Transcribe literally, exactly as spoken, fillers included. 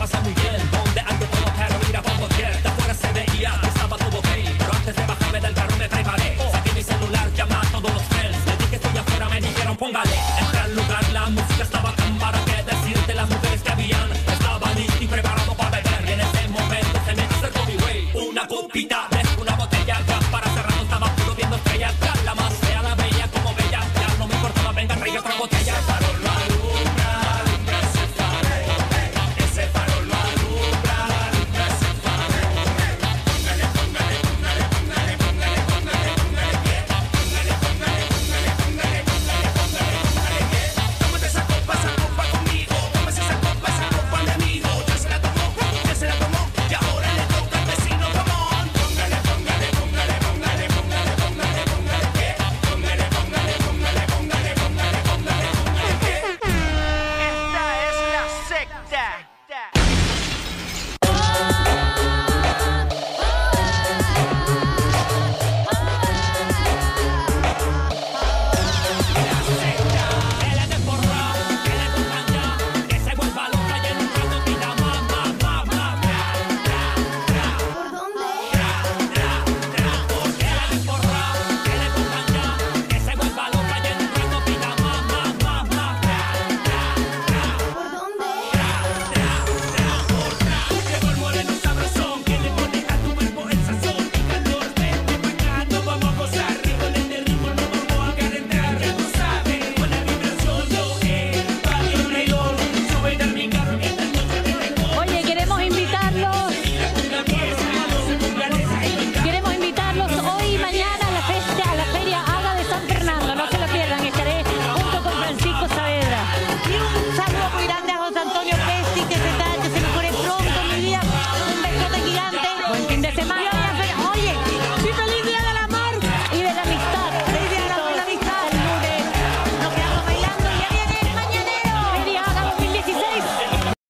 pasé muy bien, donde hay de todo pero mira por doquier. De afuera se veía que estaba todo ok, pero antes de bajarme del carro me preparé. Saqué mi celular, llamé a todos los friends, les dije estoy afuera, me dijeron póngale. Entré al lugar, la música estaba tan para que decirte las mujeres que habían. Estaba listo y preparado para beber, y en ese momento se me acercó mi güey. Una copita de una botella, ya para cerrar no estaba puro viendo estrellas. Ya la más fea, la bella como bella, ya no me importaba, venga, trae otra botella.